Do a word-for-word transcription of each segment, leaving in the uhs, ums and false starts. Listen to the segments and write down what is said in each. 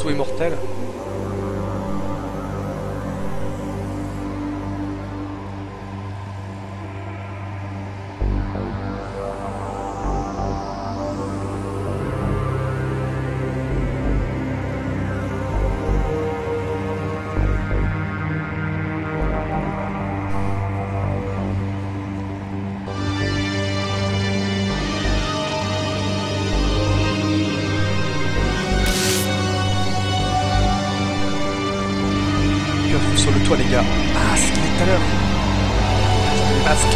saut immortel. Sur le toit les gars. Ah c'est qu'il est tout à l'heure. J'ai les masques.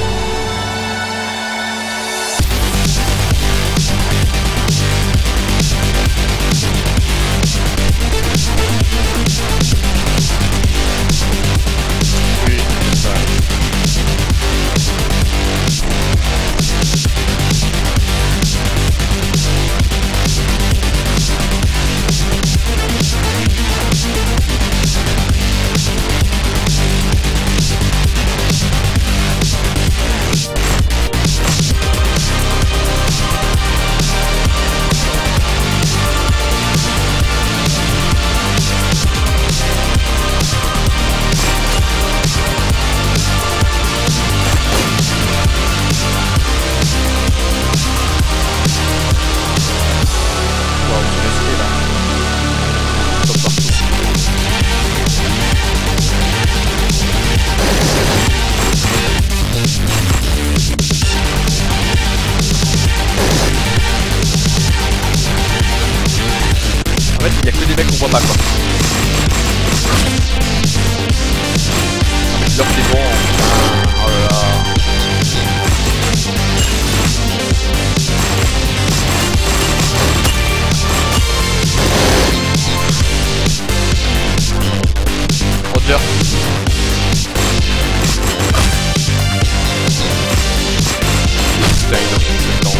Oui, c'est ça. En fait, il y a que des mecs qu'on voit pas quoi. Là c'est bon. Oh là là. Roger. Putain, il a pris le temps.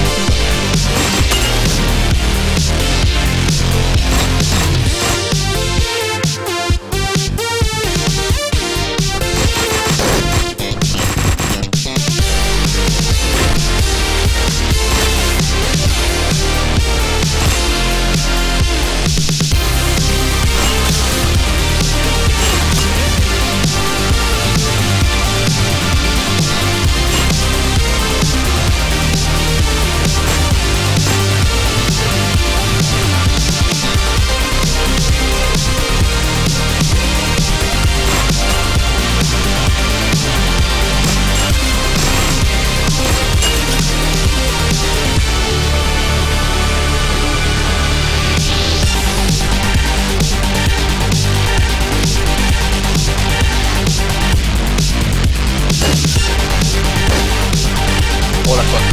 Oh la fuck.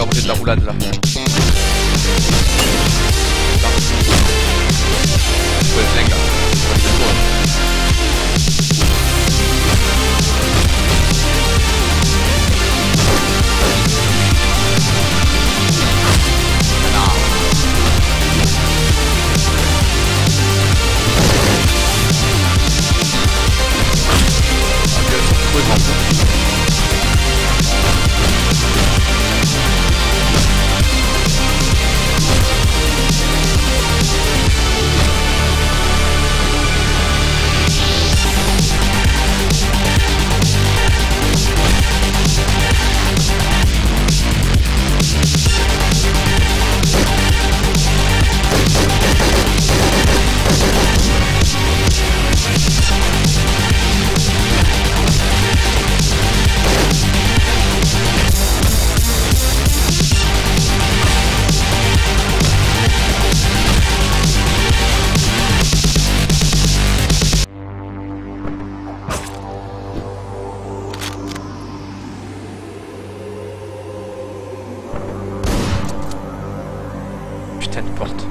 manger de la roulade là. Ouais, flingue là. Putain de porte.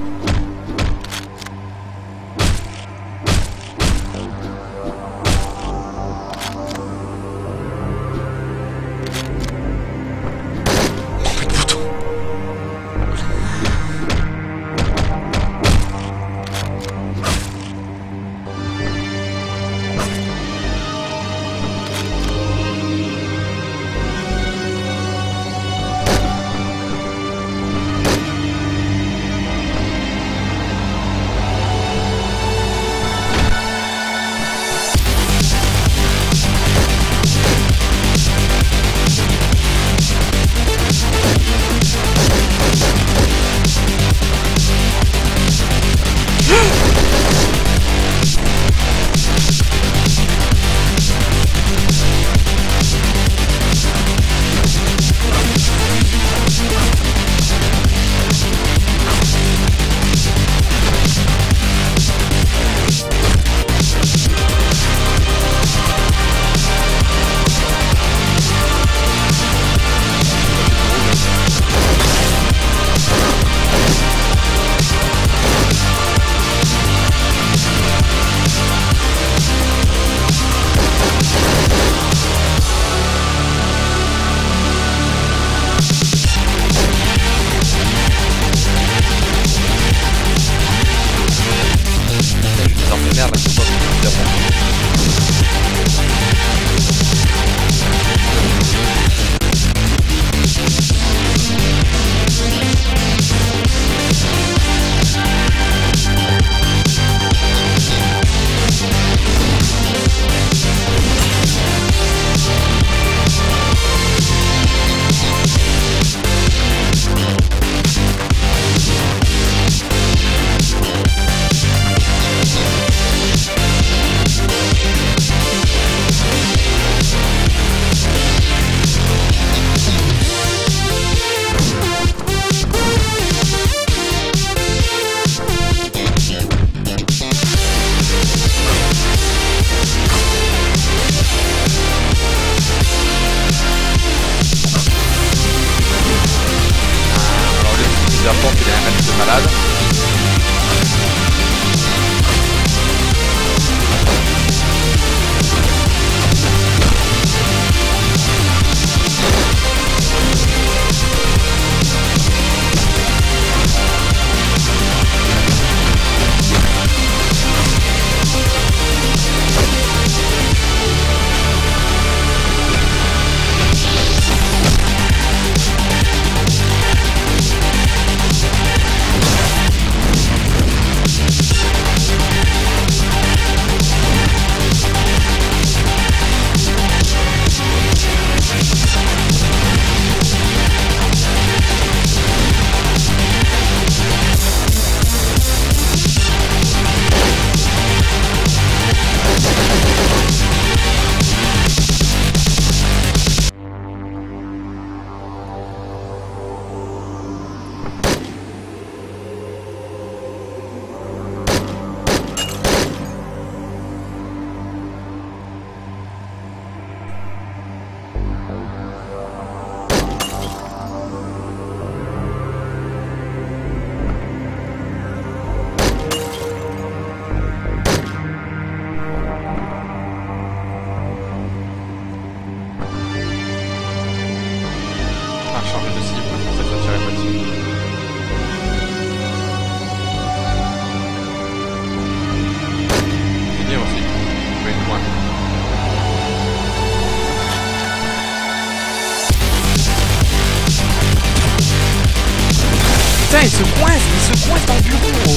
il se coince, il se coince dans le bureau.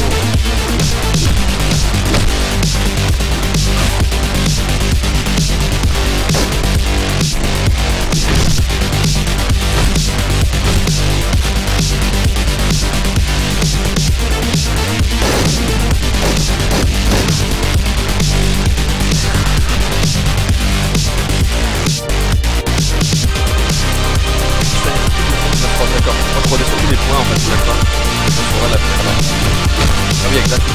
D'accord, moi je prenais surtout les points en fait, je sais pas. On pourra la faire là. Ah oui, exact.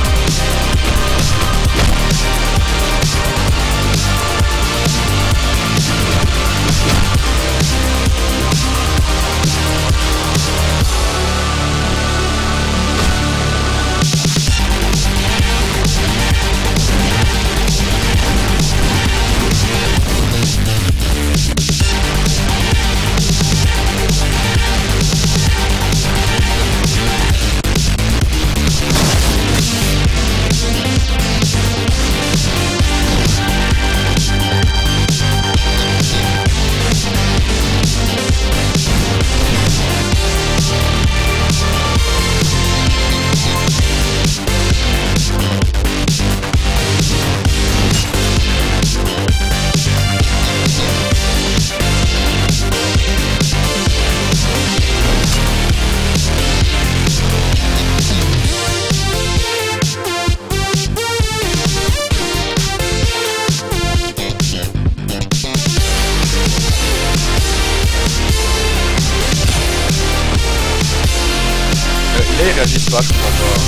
Là ils réagissent pas, je comprends pas.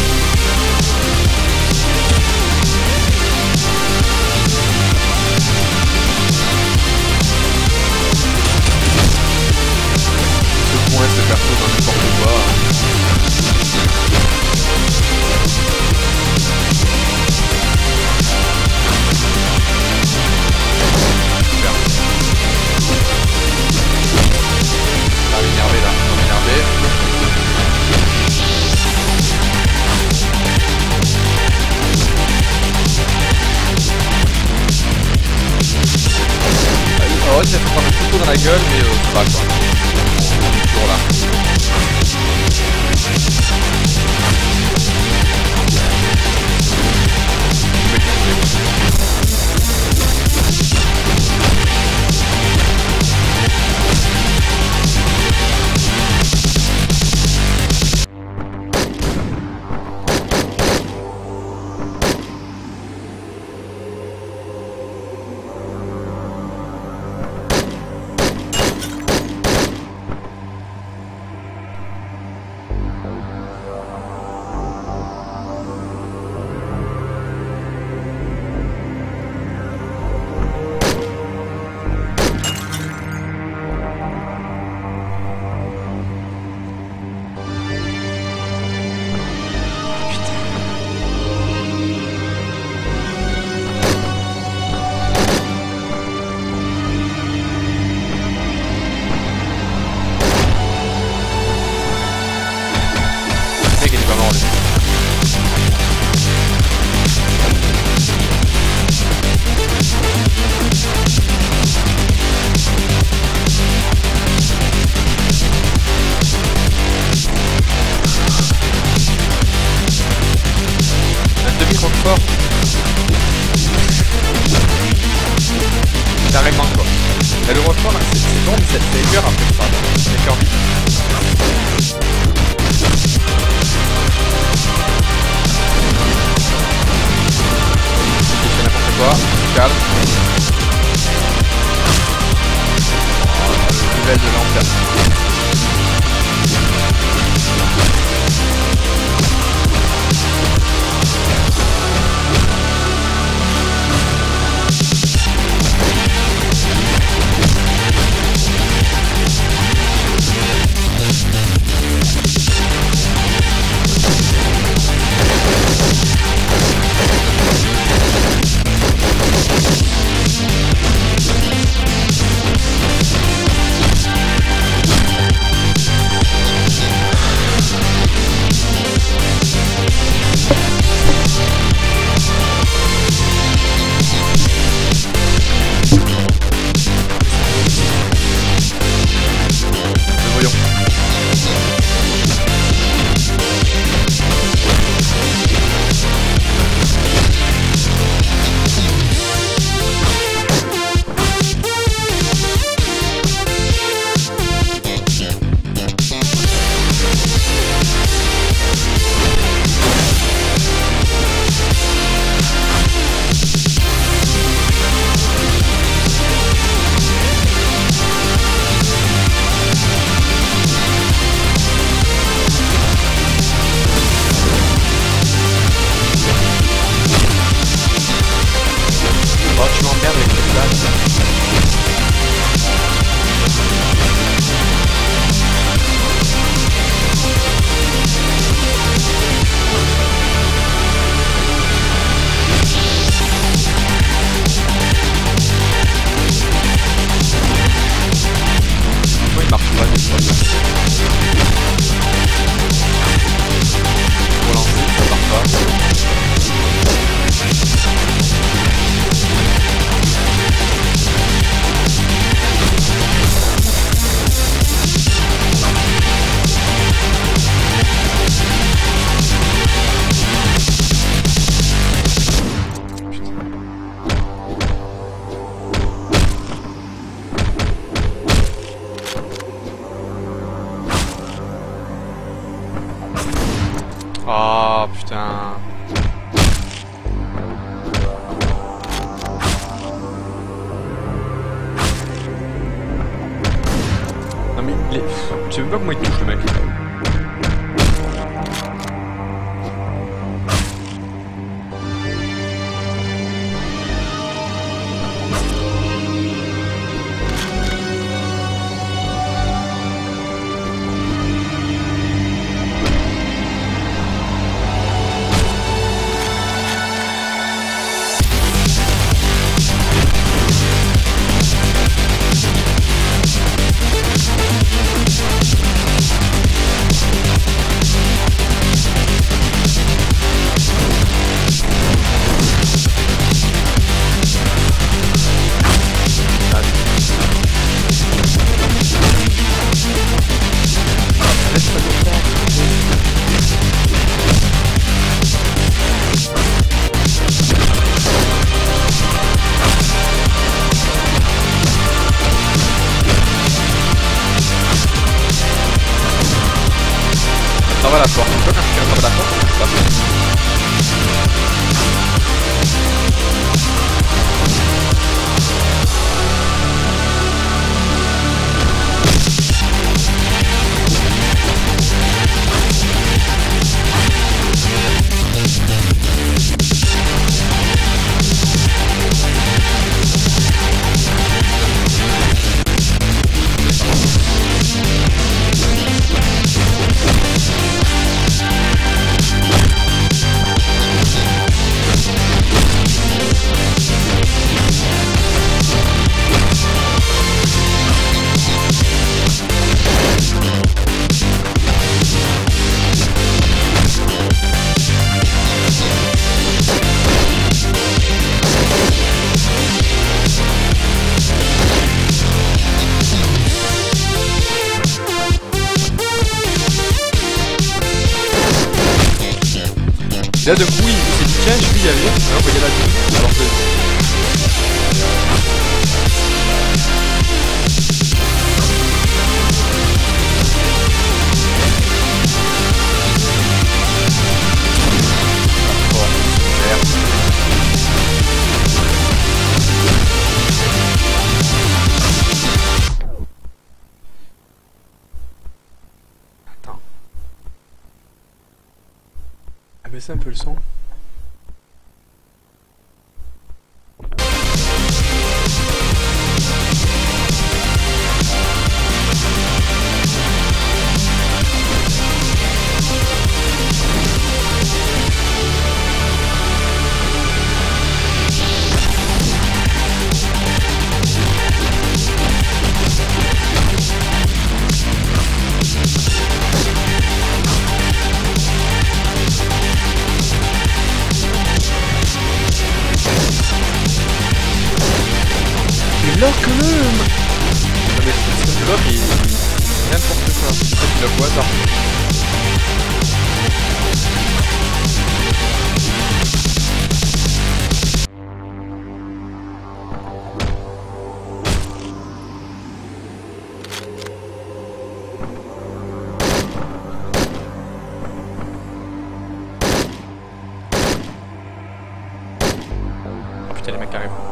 Ce point se perso dans n'importe quoi. Super. Ah, m'énerver là, on va m'énerver. Oh, il a fait prendre un couteau dans la gueule, mais euh, ça va quoi. On est toujours là. Oh putain. Non mais il est... Je sais même pas comment il touche le mec. Ça va la porte, tu vois quand tu attrapes la porte, je passe. Là d'un coup il s'est dit tiens je vais y aller, alors on va y aller à deux, alors que... Oh, merde. Attends. Baisser un peu le son. Là quand même. Non mais ce pilote il... n'importe quoi. Tu la vois ça. Oh putain les mecs arrivent.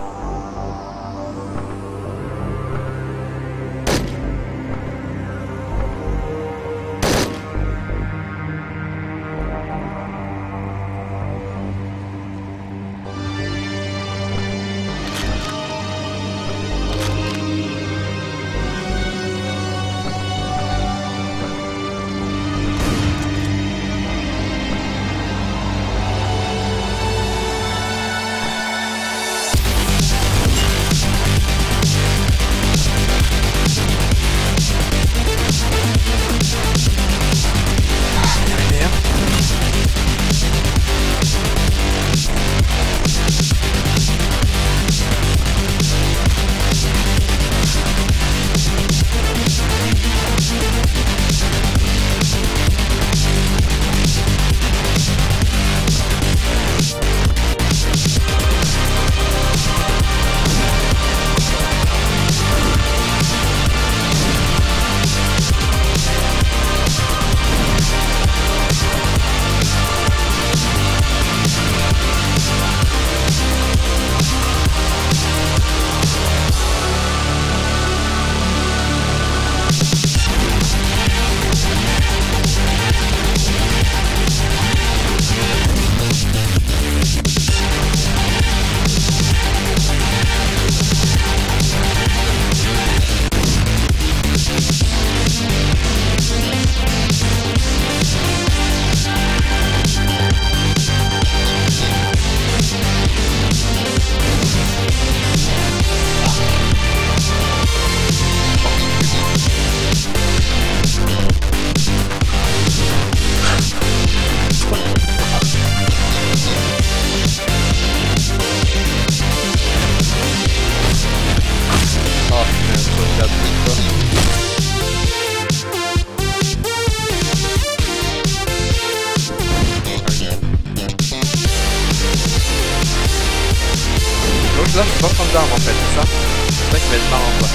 d'armes en fait, c'est ça? C'est ça qui va être marrant quoi.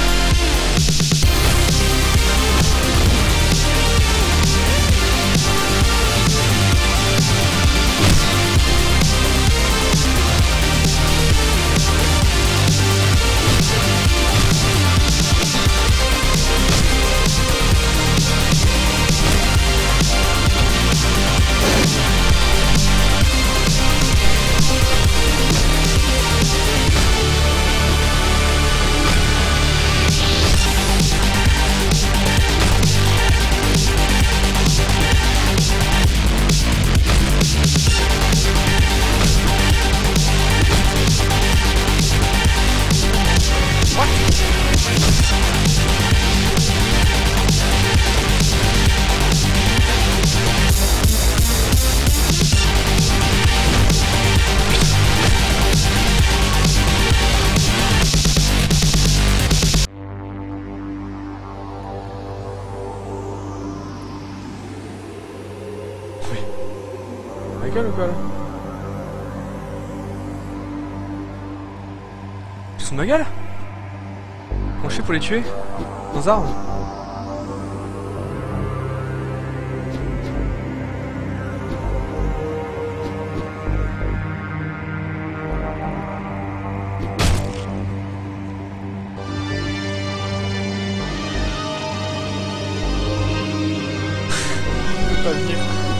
Ou quoi là? Ils sont de ma gueule? Comment je fais pour les tuer? Sans armes? Je peux pas venir.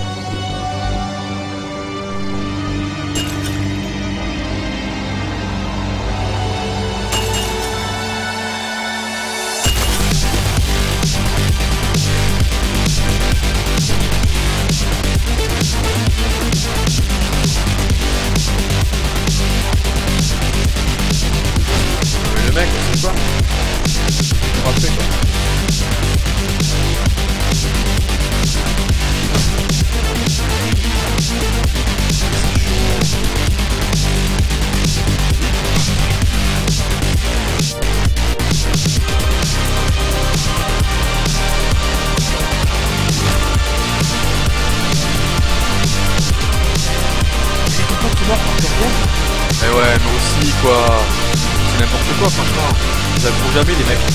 Mec, c'est quoi? On va faire quoi? Mais ouais, nous aussi quoi. C'est n'importe quoi franchement. Ils avouent jamais les mecs.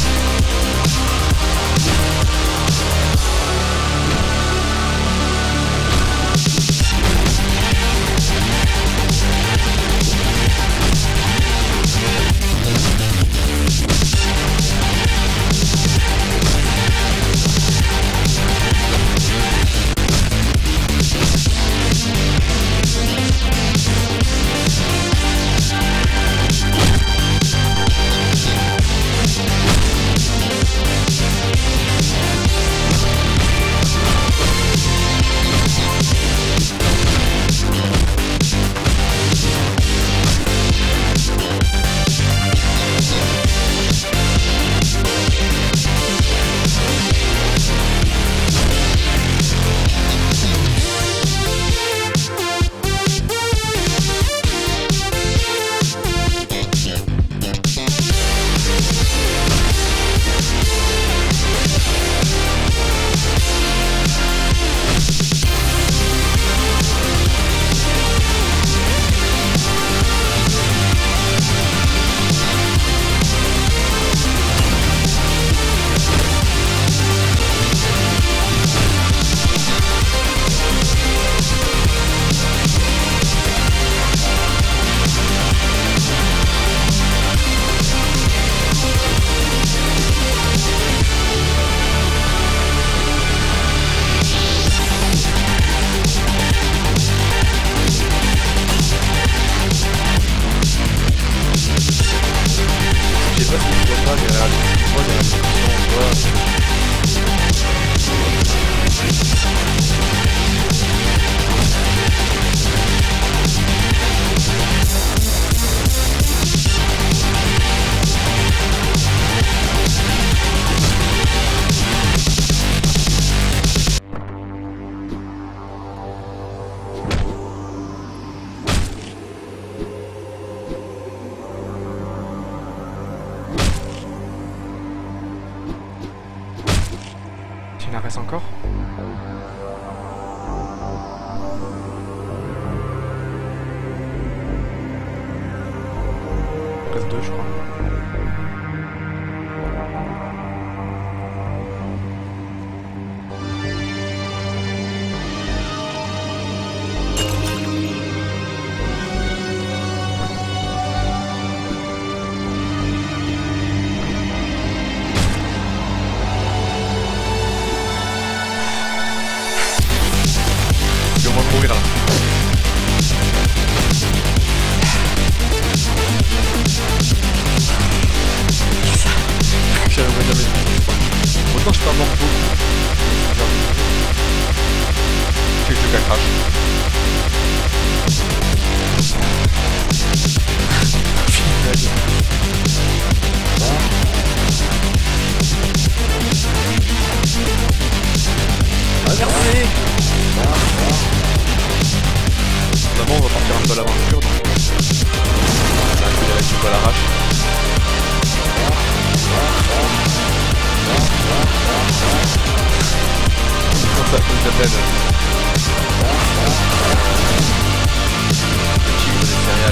Il en reste encore. F deux, je crois. Je vais mourir là. J'avais jamais vu. Autant je peux en manque beaucoup. Que je le crash. Ah merci. D'abord on va partir un peu à l'aventure donc on a accéléré tout à l'arrache. Comment ça s'appelle le tigre des céréales.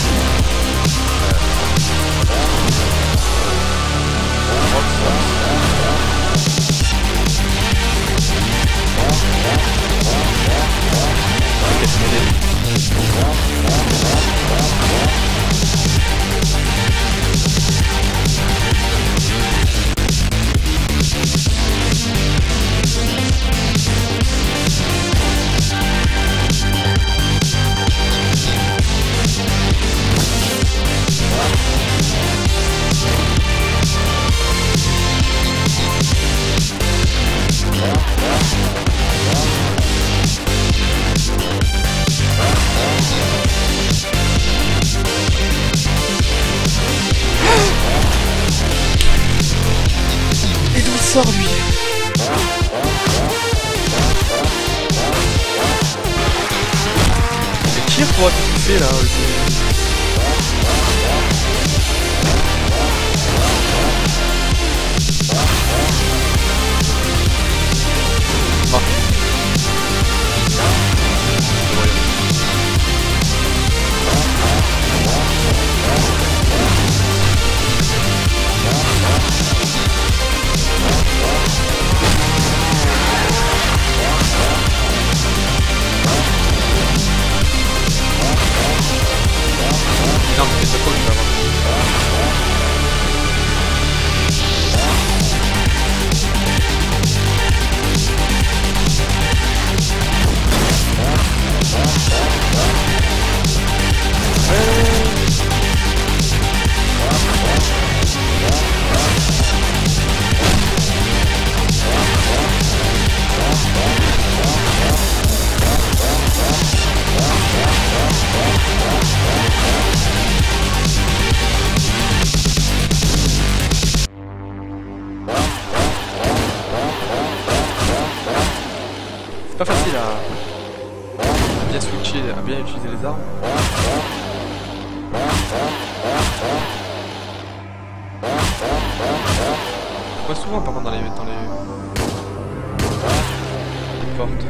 Et d'où il sort lui? Il tire pour être poussé là. Non, mais c'est pas cool, ça va. C'est pas facile à... à bien switcher, à bien utiliser les armes. On voit souvent par contre dans les, dans les... les portes.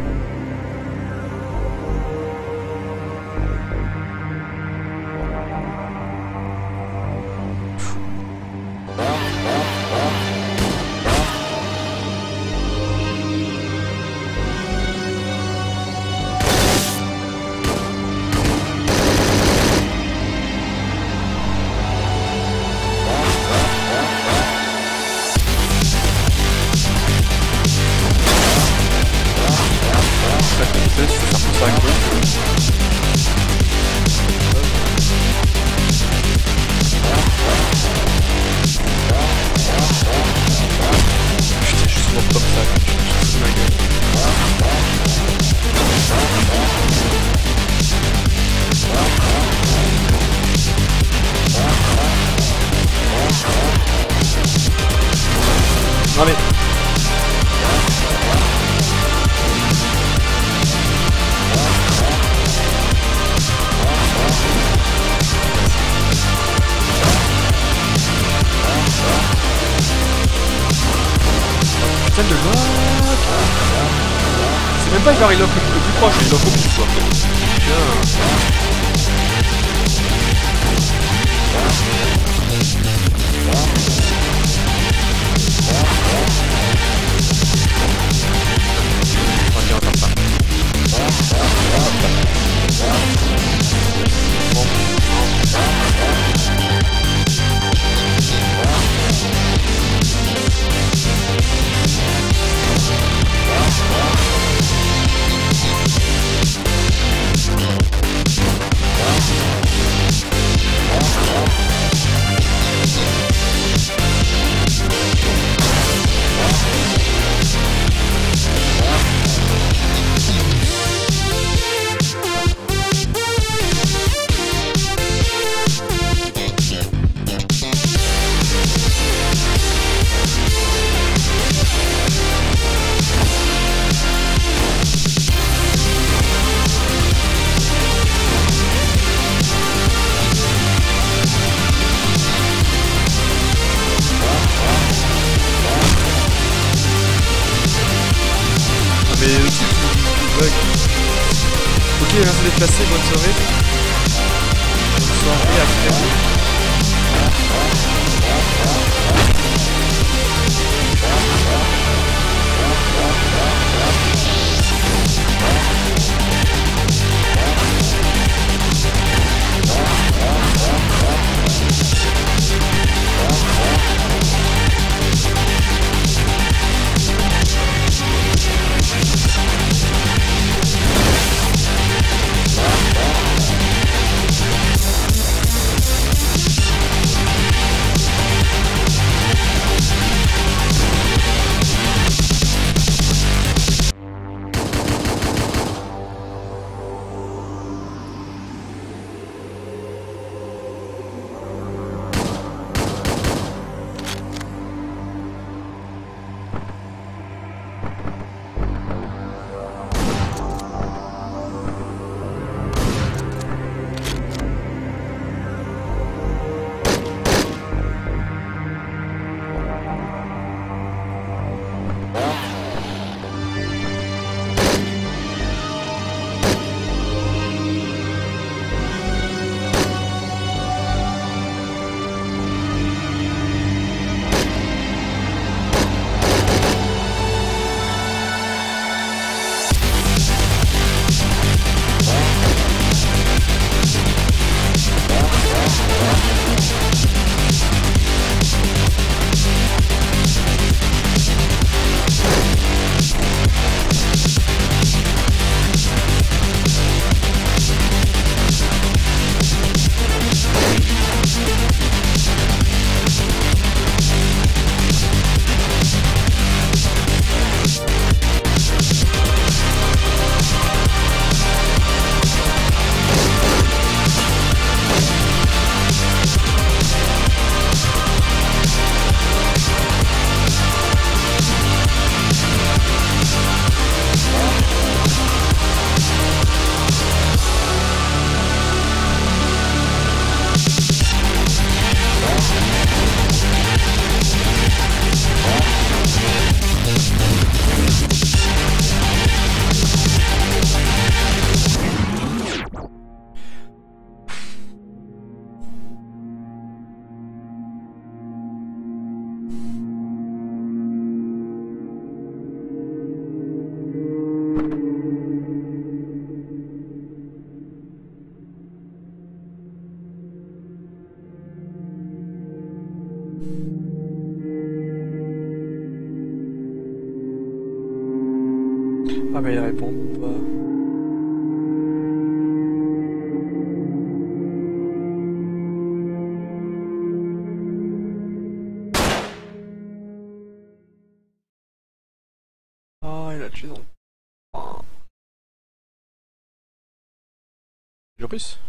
Non mais... Putain de lock. C'est même pas genre il lock le plus proche, il lock au bout quoi. Putain. Ok, merci de déplacer, bonne soirée. Bonne soirée à Clément. Ah mais il répond pas. Ah il a tué non. Ah. Joris.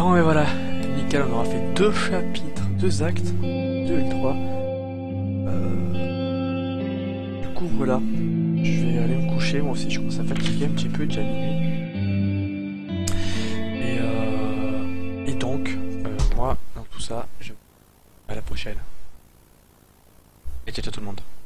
Bon et voilà, nickel, on aura fait deux chapitres, deux actes, deux et trois. Euh... Du coup voilà, je vais aller me coucher, moi aussi je commence à fatiguer un petit peu, déjà minuit. Et, euh... et donc, euh, moi, dans tout ça, je... à la prochaine. Et ciao ciao tout le monde.